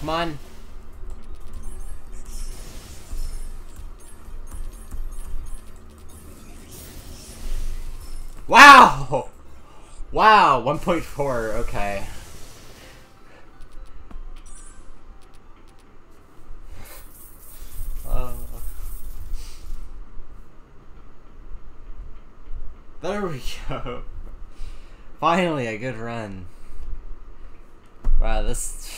on. Wow! Wow, 1.4, okay. There we go. Finally, a good run. Wow, this...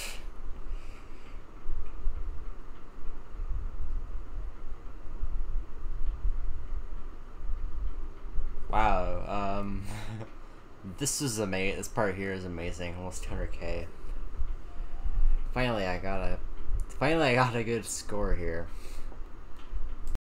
Wow, this is amazing. This part here is amazing. Almost 200k. Finally, I got a good score here.